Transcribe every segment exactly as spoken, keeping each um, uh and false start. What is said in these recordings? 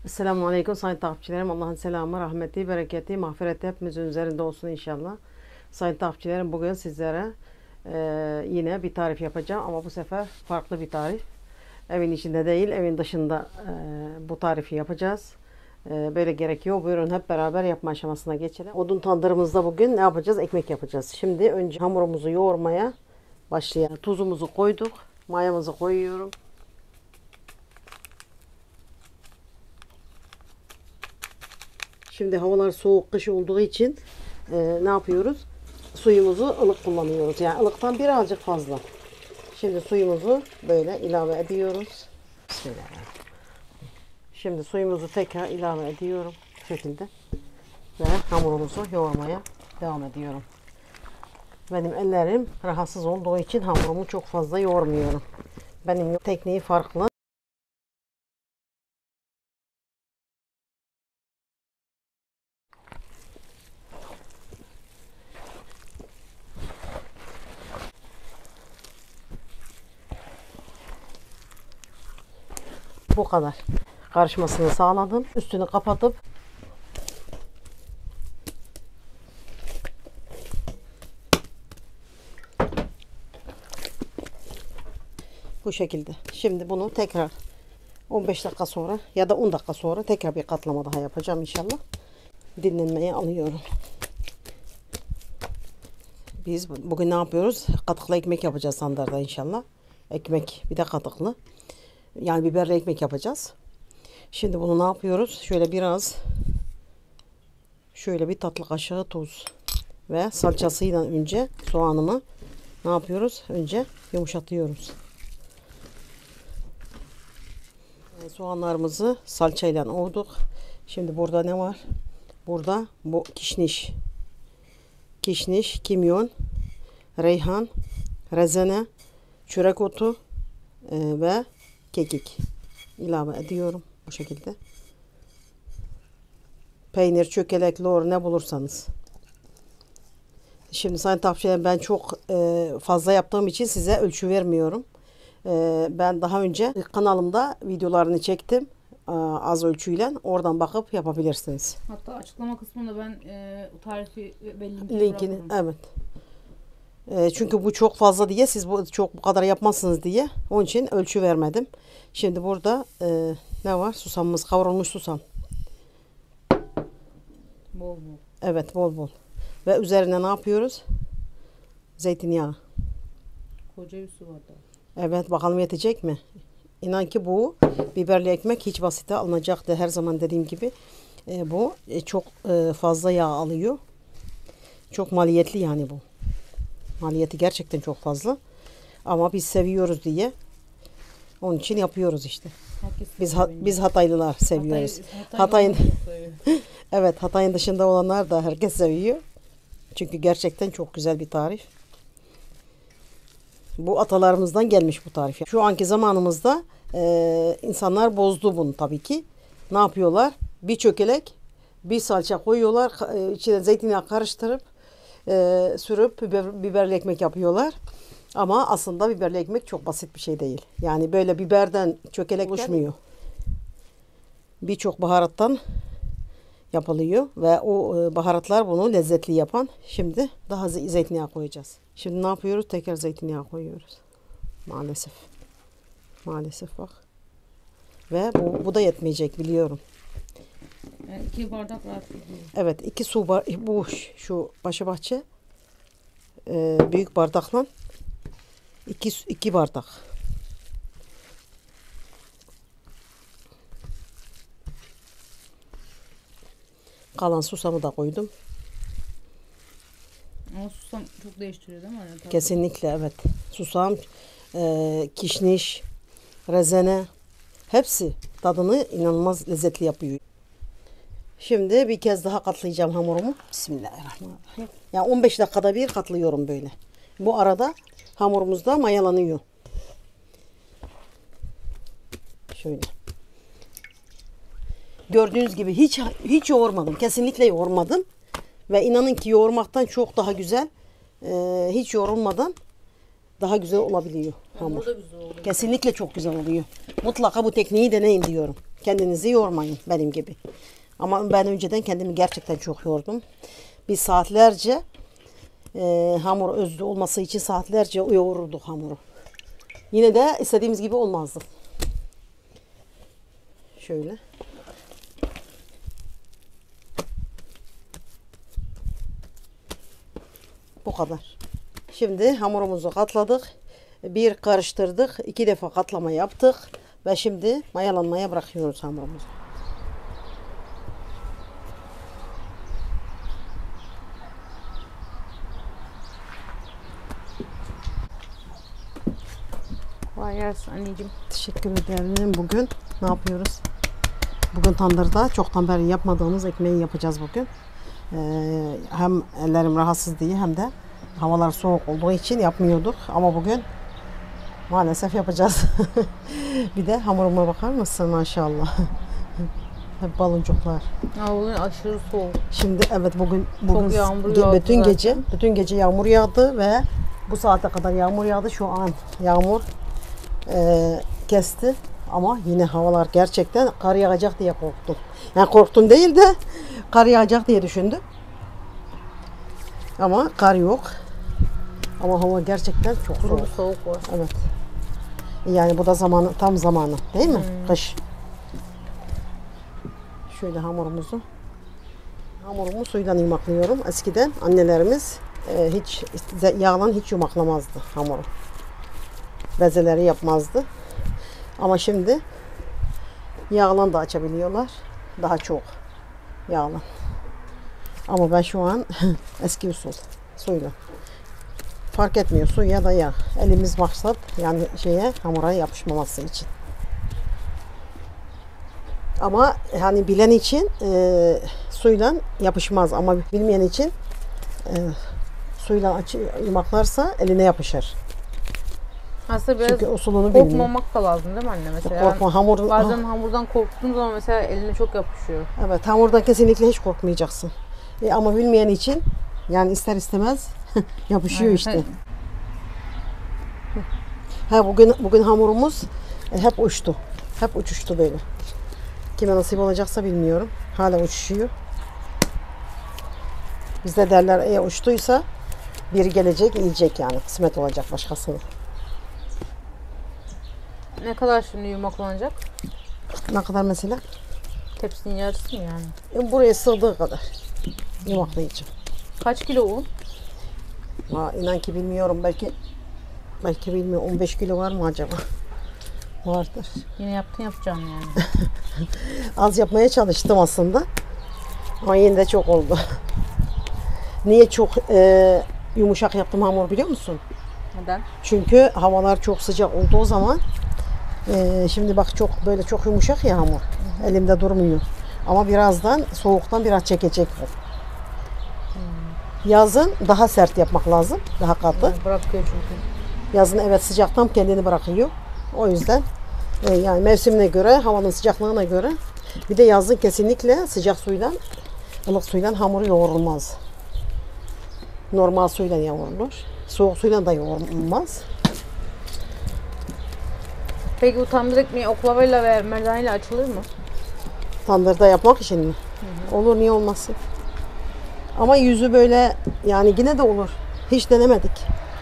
Esselamu Aleyküm sayın takipçilerim. Allah'ın selamı, rahmeti, bereketi, mağfireti hepimizin üzerinde olsun inşallah. Sayın takipçilerim, bugün sizlere e, yine bir tarif yapacağım ama bu sefer farklı bir tarif. Evin içinde değil, evin dışında e, bu tarifi yapacağız. E, böyle gerekiyor. Buyurun hep beraber yapma aşamasına geçelim. Odun tandırımızda bugün ne yapacağız? Ekmek yapacağız. Şimdi önce hamurumuzu yoğurmaya başlayalım. Tuzumuzu koyduk. Mayamızı koyuyorum. Şimdi havalar soğuk, kış olduğu için e, ne yapıyoruz? Suyumuzu ılık kullanıyoruz. Yani ılıktan birazcık fazla. Şimdi suyumuzu böyle ilave ediyoruz. Bismillahirrahmanirrahim. Şimdi suyumuzu tekrar ilave ediyorum. Bu şekilde. Ve hamurumuzu yoğurmaya devam ediyorum. Benim ellerim rahatsız olduğu için hamurumu çok fazla yoğurmuyorum. Benim tekniği farklı. Bu kadar. Karışmasını sağladım. Üstünü kapatıp bu şekilde. Şimdi bunu tekrar on beş dakika sonra ya da on dakika sonra tekrar bir katlama daha yapacağım inşallah. Dinlenmeye alıyorum. Biz bugün ne yapıyoruz? Katıklı ekmek yapacağız standarda inşallah. Ekmek bir de katıklı. Yani biberli ekmek yapacağız. Şimdi bunu ne yapıyoruz? Şöyle biraz şöyle bir tatlı kaşığı tuz ve salçasıyla önce soğanımı ne yapıyoruz? Önce yumuşatıyoruz. Soğanlarımızı salçayla ovduk. Şimdi burada ne var? Burada bu kişniş. Kişniş, kimyon, reyhan, rezene, çörek otu e, ve kekik ilave ediyorum bu şekilde. Peynir, çökelek, lor ne bulursanız. Şimdi sayın takipçilerim, ben çok e, fazla yaptığım için size ölçü vermiyorum. E, ben daha önce kanalımda videolarını çektim. E, az ölçüyle. Oradan bakıp yapabilirsiniz. Hatta açıklama kısmında ben e, tarifi ve linkini, linkini bırakırım. Evet. E, çünkü bu çok fazla diye siz bu çok bu kadar yapmazsınız diye onun için ölçü vermedim. Şimdi burada e, ne var? Susamımız, kavrulmuş susam. Bol bol. Evet, bol bol. Ve üzerine ne yapıyoruz? Zeytinyağı. Koca bir su bardağı. Evet, bakalım yetecek mi? İnan ki bu biberli ekmek hiç basite alınacaktı. Her zaman dediğim gibi e, bu e, çok e, fazla yağ alıyor. Çok maliyetli yani bu. Maliyeti gerçekten çok fazla. Ama biz seviyoruz diye onun için yapıyoruz işte. Herkes Biz ha, biz Hataylılar seviyoruz. Hatay, Hatay'ın Evet, Hatay'ın dışında olanlar da herkes seviyor. Çünkü gerçekten çok güzel bir tarif. Bu atalarımızdan gelmiş bu tarif. Şu anki zamanımızda e, insanlar bozdu bunu tabii ki. Ne yapıyorlar? Bir çökelek, bir salça koyuyorlar. E, içine zeytinyağı karıştırıp e, sürüp biber, biberli ekmek yapıyorlar. Ama aslında biberli ekmek çok basit bir şey değil. Yani böyle biberden çökelek oluşmuyor. Birçok baharattan yapılıyor ve o baharatlar bunu lezzetli yapan. Şimdi daha zeytinyağı koyacağız. Şimdi ne yapıyoruz? Tekrar zeytinyağı koyuyoruz. Maalesef. Maalesef bak. Ve bu, bu da yetmeyecek biliyorum. Yani iki bardak rahat gidiyor. Evet, iki su bar bu şu Paşabahçe e, büyük bardakla iki iki bardak. Kalan susamı da koydum. Ama susam çok değiştiriyor değil mi? Yani Kesinlikle evet. Susam, e, kişniş, rezene hepsi tadını inanılmaz lezzetli yapıyor. Şimdi bir kez daha katlayacağım hamurumu. Bismillahirrahmanirrahim. Yani on beş dakikada bir katlıyorum böyle. Bu arada hamurumuz da mayalanıyor. Şöyle. Gördüğünüz gibi hiç hiç yoğurmadım. Kesinlikle yoğurmadım. Ve inanın ki yoğurmaktan çok daha güzel. Ee, hiç yoğrulmadan daha güzel olabiliyor hamur. da güzel oluyor. Kesinlikle çok güzel oluyor. Mutlaka bu tekniği deneyin diyorum. Kendinizi yormayın benim gibi. Ama ben önceden kendimi gerçekten çok yordum. Biz saatlerce e, hamur özlü olması için saatlerce yoğururduk hamuru. Yine de istediğimiz gibi olmazdı. Şöyle. Bu kadar. Şimdi hamurumuzu katladık. Bir karıştırdık. iki defa katlama yaptık. Ve şimdi mayalanmaya bırakıyoruz hamurumuzu. Kolay gelsin anneciğim. Teşekkür ederim. Bugün ne yapıyoruz? Bugün tandırda çoktan beri yapmadığımız ekmeği yapacağız bugün. Ee, hem ellerim rahatsız diye hem de havalar soğuk olduğu için yapmıyorduk. Ama bugün maalesef yapacağız. Bir de hamuruma bakar mısın maşallah. Hep baloncuklar. Ya bugün aşırı soğuk. Şimdi evet bugün bugün yağmur ge- yağdı bütün zaten. gece bütün gece yağmur yağdı ve bu saate kadar yağmur yağdı. Şu an yağmur e, kesti ama yine havalar gerçekten kar yağacak diye korktum. Yani korktum değil de kar yağacak diye düşündüm. Ama kar yok. Ama hava gerçekten çok Kuru soğuk. bir soğuk var. Evet. Yani bu da zamanı tam zamanı değil mi? Kış. Şöyle hamurumuzu hamurumu suyla yumaklıyorum. Eskiden annelerimiz e, hiç yağlan hiç yumaklamazdı hamuru. Bezeleri yapmazdı. Ama şimdi yağlan da açabiliyorlar. Daha çok yağlan. Ama ben şu an eski usul suyla. Fark etmiyor su ya da yağ. Elimiz maksat yani şeye hamura yapışmaması için. Ama hani bilen için e, suyla yapışmaz ama bilmeyen için e, suyla aç, yumaklarsa eline yapışır. Aslında biraz Çünkü usulünü bilmiyor. korkmamak da lazım değil mi anne mesela? Korkma hamur. Bazen hamurdan korktuğun zaman mesela eline çok yapışıyor. Evet hamurdan kesinlikle hiç korkmayacaksın. E, ama bilmeyen için yani ister istemez yapışıyor Aynen. işte. Ha bugün bugün hamurumuz e, hep uçtu. Hep uçuştu böyle. Kime nasip olacaksa bilmiyorum. Hala uçuşuyor. Bizde derler eğer uçtuysa biri gelecek yiyecek yani. Kısmet olacak başkasına. Ne kadar şimdi yumaklanacak? Ne kadar mesela? Tepsinin yarısı mı yani? E, buraya sığdığı kadar. Yumaklayacağım. Kaç kilo un? Ha, inan ki bilmiyorum. Belki belki bilmiyorum. on beş kilo var mı acaba? Vardır. Yine yaptın yapacağım yani. Az yapmaya çalıştım aslında. Ama yine de çok oldu. Niye çok e, yumuşak yaptım hamur biliyor musun? Neden? Çünkü havalar çok sıcak olduğu zaman e, şimdi bak çok böyle çok yumuşak ya hamur. Elimde durmuyor. Ama birazdan soğuktan biraz çekecek bu. Yazın daha sert yapmak lazım. Daha katlı. Yani bırakıyor çünkü. Yazın evet sıcaktan kendini bırakıyor. O yüzden e, yani mevsimine göre, havanın sıcaklığına göre bir de yazın kesinlikle sıcak suyla, ılık suyla hamuru yoğrulmaz. Normal suyla yoğrulur. Soğuk suyla da yoğrulmaz. Peki bu tandır ekmeği oklavayla ve merdaneyle açılır mı? Tandırda yapmak için mi? Hı hı. Olur niye olmasın? Ama yüzü böyle yani yine de olur. Hiç denemedik.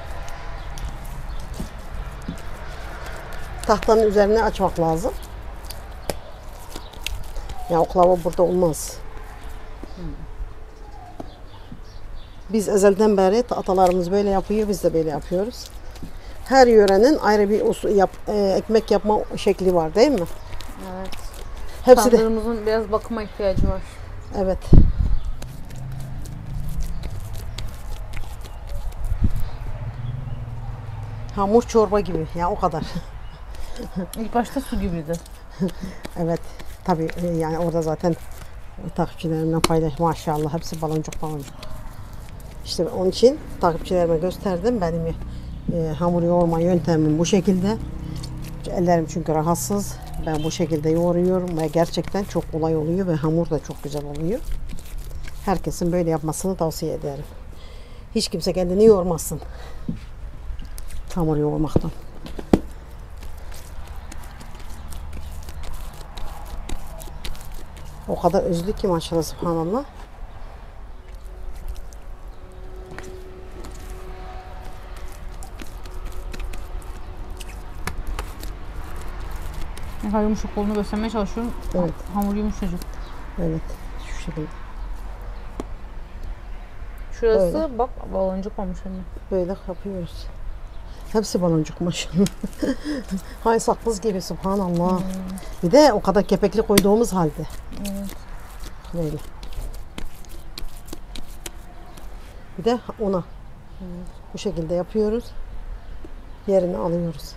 Tahtanın üzerine açmak lazım. Ya oklava burada olmaz. Hmm. Biz ezelden beri atalarımız böyle yapıyor, biz de böyle yapıyoruz. Her yörenin ayrı bir usul yap, e, ekmek yapma şekli var değil mi? Evet. Hepsi de. Tandırımızın biraz bakıma ihtiyacı var. Evet. Hamur çorba gibi ya o kadar. İlk başta su gibiydi. Evet. Tabii yani orada zaten takipçilerimle paylaş maşallah hepsi baloncuk baloncuk. İşte onun için takipçilerime gösterdim benim e, hamur yoğurma yöntemim bu şekilde. Ellerim çünkü rahatsız. Ben bu şekilde yoğuruyorum ve gerçekten çok kolay oluyor ve hamur da çok güzel oluyor. Herkesin böyle yapmasını tavsiye ederim. Hiç kimse kendini yormasın. Hamur yoğurmaktan. O kadar özlük ki maşallah, subhanallah. Ne kadar yumuşak olduğunu göstermeye çalışıyorum. Evet. Hamur yumuşacık. Evet, şu şekilde. Şurası Böyle. bak baloncuk olmuş anne. Böyle yapıyoruz. Hepsi baloncuk maşallah. Hay sakız gibi, subhanallah. Hmm. Bir de o kadar kepekli koyduğumuz halde. Evet. Böyle. Bir de una. Hmm. Bu şekilde yapıyoruz. Yerini alıyoruz.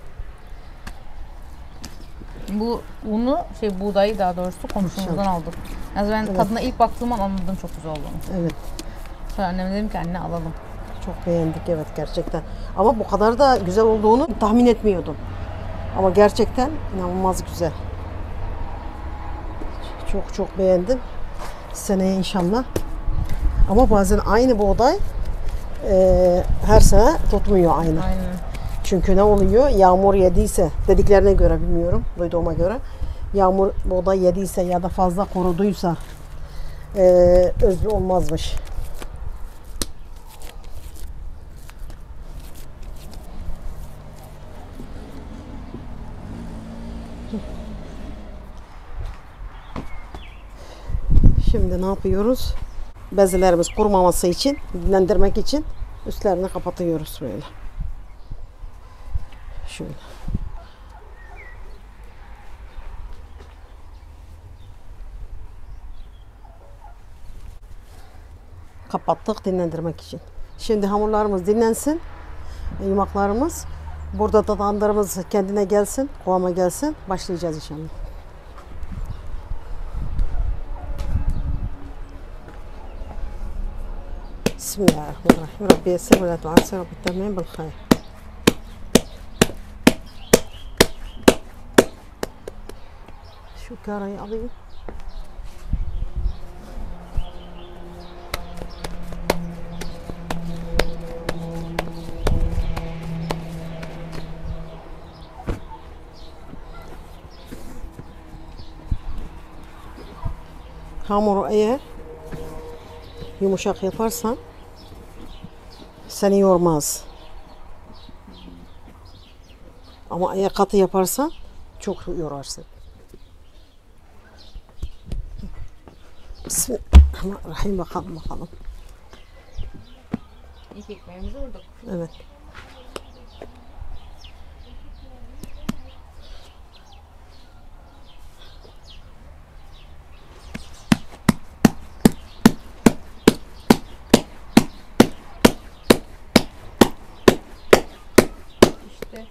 Bu unu, şey buğdayı daha doğrusu komşumuzdan aldık. Yani ben Evet. tadına ilk baktığım an anladım çok güzel olduğunu. Evet. Sonra anneme dedim ki anne alalım. Çok beğendik evet, gerçekten. Ama bu kadar da güzel olduğunu tahmin etmiyordum. Ama gerçekten inanılmaz güzel. Çok çok beğendim. Seneye inşallah. Ama bazen aynı buğday e, her sene tutmuyor aynı. Aynen. Çünkü ne oluyor? Yağmur yediyse, dediklerine göre bilmiyorum, duyduğuma göre. Yağmur buğday yediyse ya da fazla kuruduysa e, özlü olmazmış. Şimdi ne yapıyoruz? Bezelerimiz kurumaması için, dinlendirmek için üstlerini kapatıyoruz böyle. Şöyle. Kapattık dinlendirmek için. Şimdi hamurlarımız dinlensin. Yumaklarımız. Burada da tandırımız kendine gelsin, kıvama gelsin. Başlayacağız inşallah. Bismillahirrahmanirrahim. Rabbi yessir ve la tuassir. Rabbi temin bil hayr. Şu karayı alayım. Hamuru eğer yumuşak yaparsan seni yormaz. Ama eğer katı yaparsan çok yorarsın. Bismillahirrahmanirrahim. Bakalım bakalım. İlk ekmeğimizi vurduk. Evet. İşte.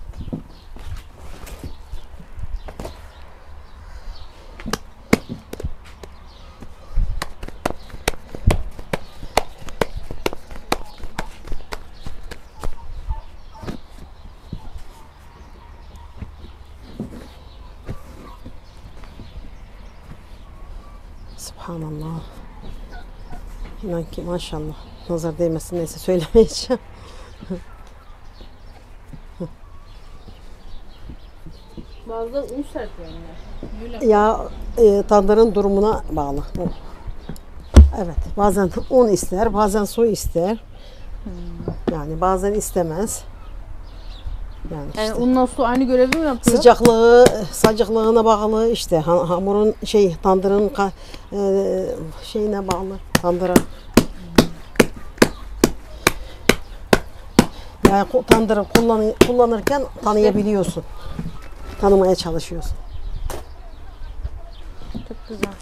Subhanallah. İnan ki maşallah. Nazar değmesin, neyse söylemeyeceğim. Bazıları un serpiyor anne. Öyle. Ya e, tandırın durumuna bağlı. O. Evet. Bazen un ister, bazen su ister. Hmm. Yani bazen istemez. Yani işte. Yani unla su aynı görevi mi yapıyor? Sıcaklığı, sıcaklığına bağlı işte ha- hamurun şey tandırın ka- e, şeyine bağlı tandıra. Yani ku- tandırı kullan kullanırken tanıyabiliyorsun. Tanımaya çalışıyorsun. Çok güzel.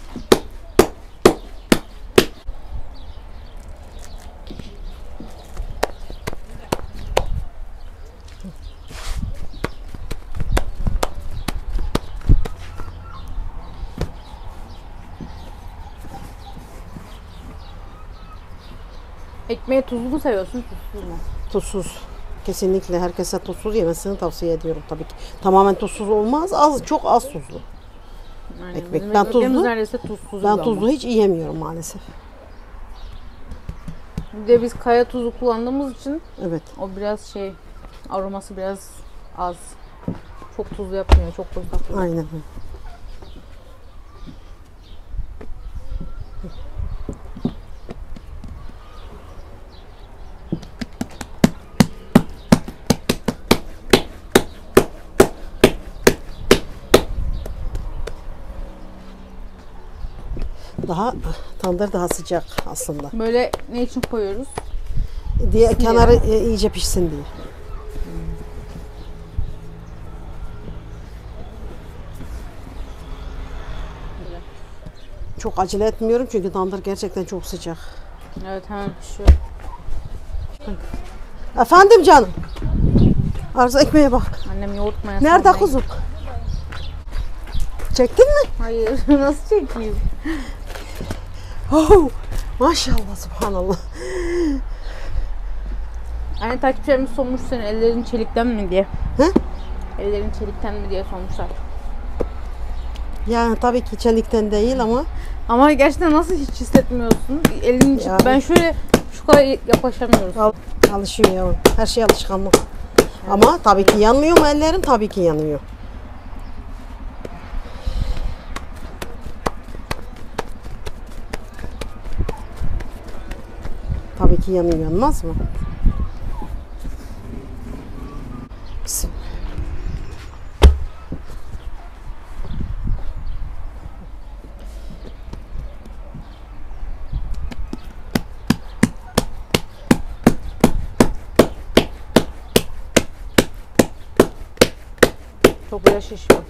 Ekmeği tuzlu mu seviyorsun, tuzsuz mu? Tuzsuz. Kesinlikle herkese tuzsuz yemesini tavsiye ediyorum tabii ki. Tamamen tuzsuz olmaz. Az, çok az tuzlu. Aynen. Ekmek. Bizim Ben ekmeklerimiz tuzlu- neredeyse tuzsuz. Ben ama. tuzlu hiç yiyemiyorum maalesef. Bir de biz kaya tuzu kullandığımız için Evet. o biraz şey, aroması biraz az. Çok tuzlu yapmıyor, çok tuzlu yapmıyor. Aynen. Daha tandır daha sıcak aslında. Böyle ne için koyuyoruz? Diye kenarı e, iyice pişsin diye. Çok acele etmiyorum çünkü tandır gerçekten çok sıcak. Evet, hemen pişiyor. Efendim canım. Arzu ekmeğe bak. Annem yoğurt mayası. Nerede almaya kuzum? Çektin mi? gitti. Hayır, nasıl çekeyim? Oh, maşallah subhanallah. Anne, takipçilerimiz sormuş seni, ellerin çelikten mi diye. He? Ellerin çelikten mi diye sormuşlar. Yani tabii ki çelikten değil ama Ama gerçekten nasıl hiç hissetmiyorsun? Elin içi- Ya. ben şöyle şu kadar yaklaşamıyoruz. al- alışıyor ya. Her şey alışkanlık. Ama tabii ki yanmıyor mu ellerim? Tabii ki yanıyor. Tabii ki yanıyor. Yanmaz mı? Bismillah. Çok güzel şişiyor.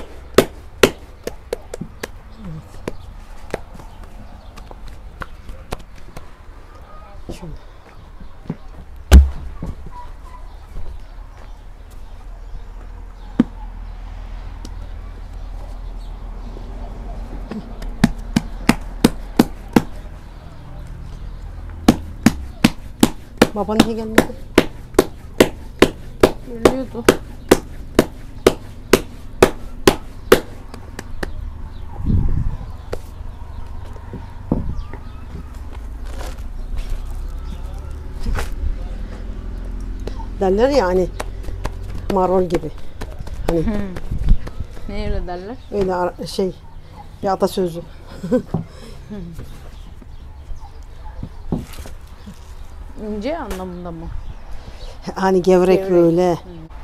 Şöyle. Baba niye gelmedi? Ölüyordu. Derler ya hani marul gibi. Hani Ne öyle derler? öyle ara- şey bir atasözü. İnce anlamında mı? Hani gevrek, Gevrek. böyle.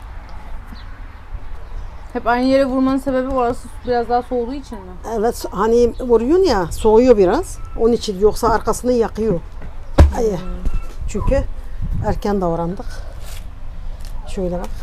Hep aynı yere vurmanın sebebi orası biraz daha soğuduğu için mi? Evet, hani vuruyorsun ya, soğuyor biraz. Onun için, yoksa arkasını yakıyor. Ay, çünkü erken davrandık. Şöyle bak.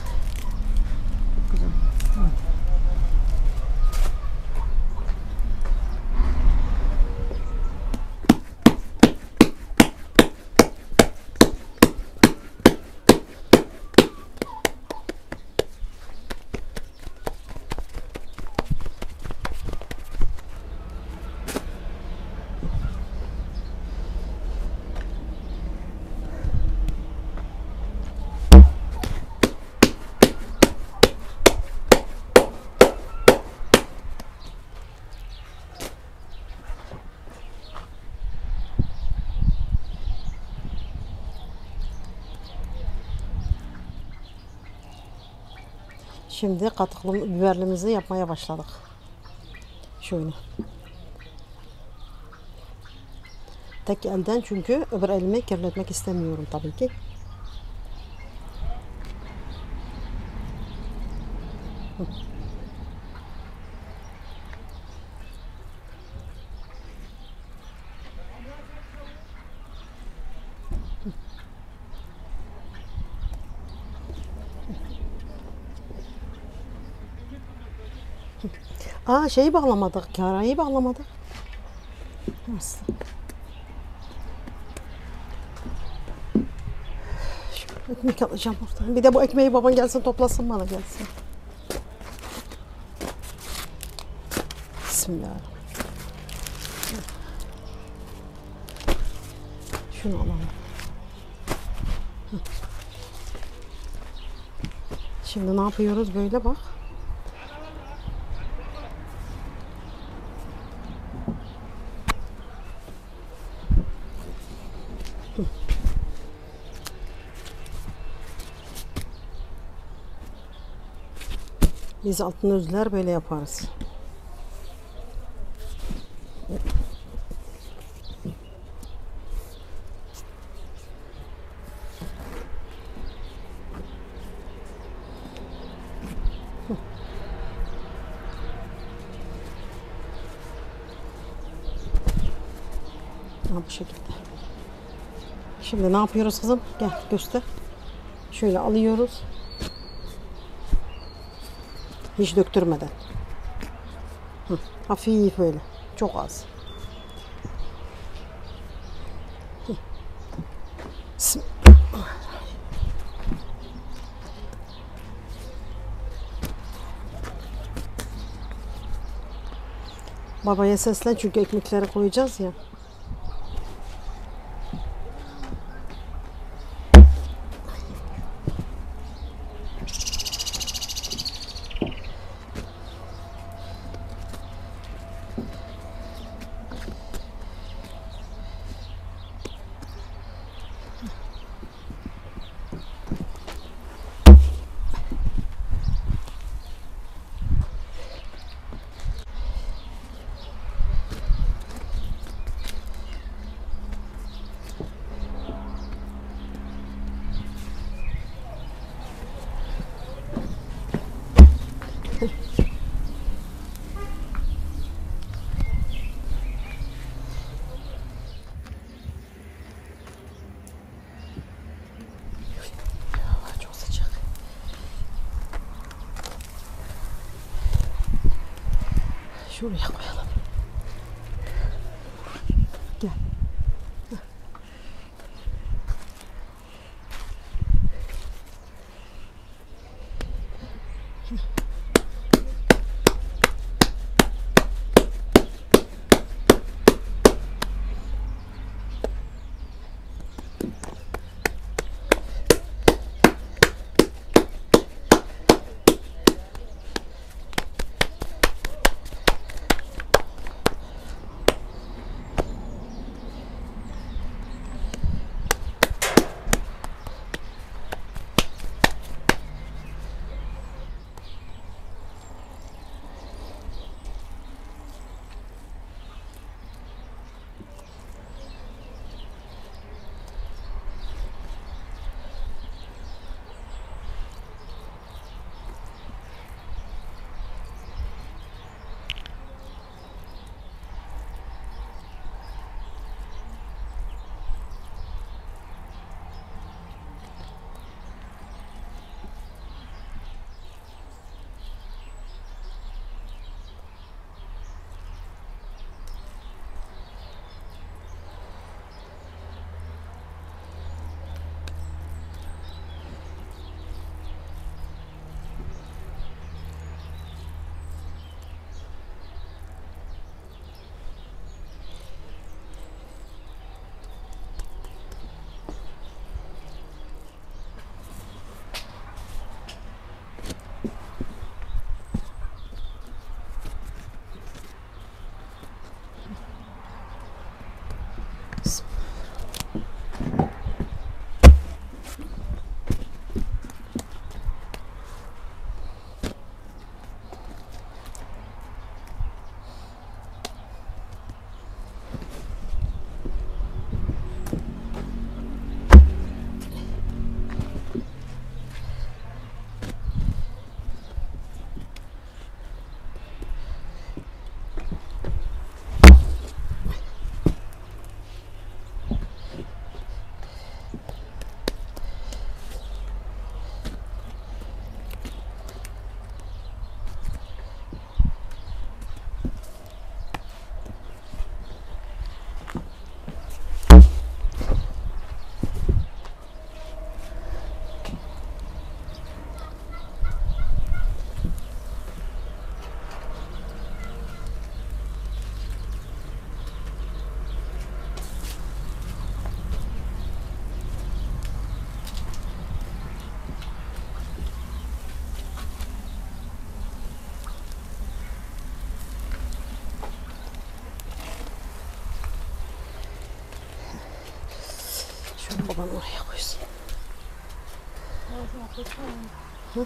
Şimdi katıklı biberimizi yapmaya başladık. Şöyle. Tek elden, çünkü öbür elimi kirletmek istemiyorum tabii ki. Aa, şeyi bağlamadık, karayı bağlamadık. Nasıl? Şu ekmek alacağım oradan. Bir de bu ekmeği baban gelsin toplasın, bana gelsin. Bismillahirrahmanirrahim. Şunu alalım. Şimdi ne yapıyoruz böyle, bak. Biz altın özler böyle yaparız. Ha, bu şekilde. Şimdi ne yapıyoruz kızım? Gel göster. Şöyle alıyoruz. Hiç döktürmeden. Hı, hafif öyle. Çok az. Hı. Babaya seslen çünkü ekmekleri koyacağız ya. Çok sıcak. Şuraya koyalım. Gel. Baban oraya koysun. Hı?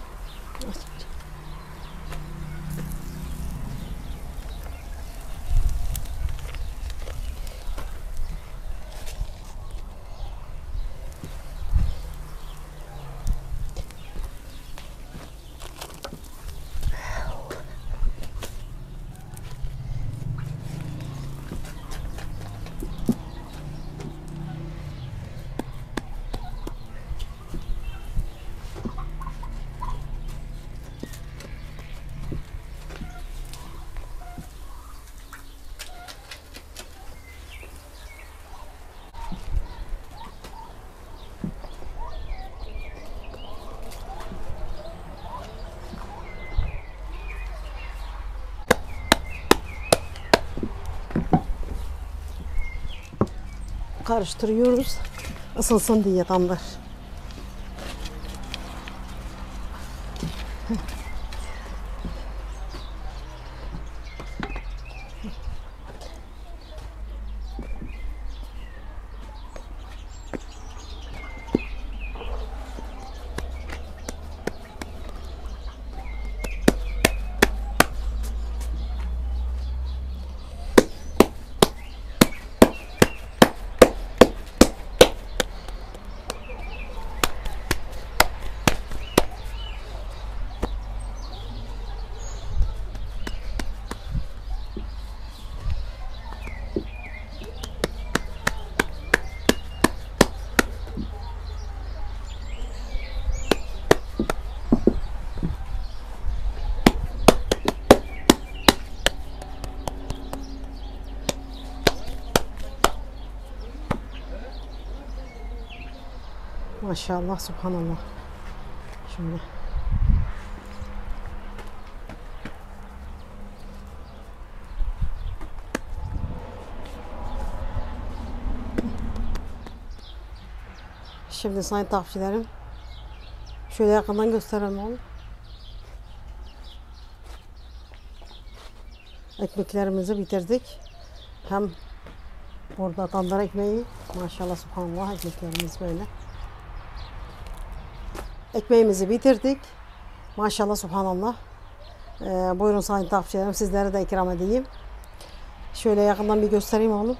karıştırıyoruz. Isınsın diye tandır. Maşallah, subhanallah. Şimdi. Şimdi sayın takipçilerim, şöyle yakından gösterelim oğlum. Ekmeklerimizi bitirdik. Hem burada tandır ekmeği, maşallah, subhanallah, ekmeklerimiz böyle. Ekmeğimizi bitirdik. Maşallah, subhanallah. Ee, buyurun sayın takipçilerim, sizlere de ikram edeyim. Şöyle yakından bir göstereyim oğlum.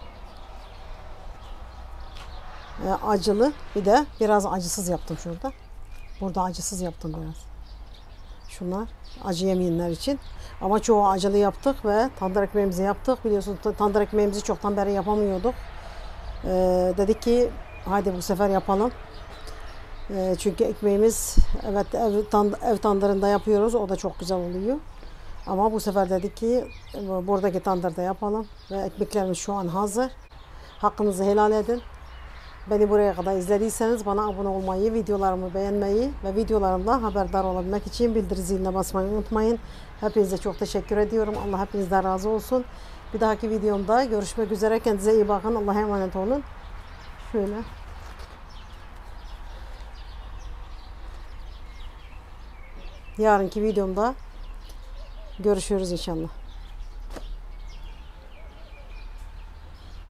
Ee, acılı, bir de biraz acısız yaptım şurada. Burada acısız yaptım biraz. Şunlar acı yemeyenler için. Ama çoğu acılı yaptık ve tandır ekmeğimizi yaptık. Biliyorsunuz tandır ekmeğimizi çoktan beri yapamıyorduk. Ee, dedik ki hadi bu sefer yapalım. Ee, çünkü ekmeğimiz, evet, ev, tand ev tandırında yapıyoruz. O da çok güzel oluyor. Ama bu sefer dedik ki buradaki tandırda yapalım. Ve ekmeklerimiz şu an hazır. Hakkınızı helal edin. Beni buraya kadar izlediyseniz bana abone olmayı, videolarımı beğenmeyi ve videolarımda haberdar olabilmek için bildiri ziline basmayı unutmayın. Hepinize çok teşekkür ediyorum. Allah hepinizden razı olsun. Bir dahaki videomda görüşmek üzere. Kendinize iyi bakın. Allah'a emanet olun. Şöyle. Yarınki videomda görüşürüz inşallah.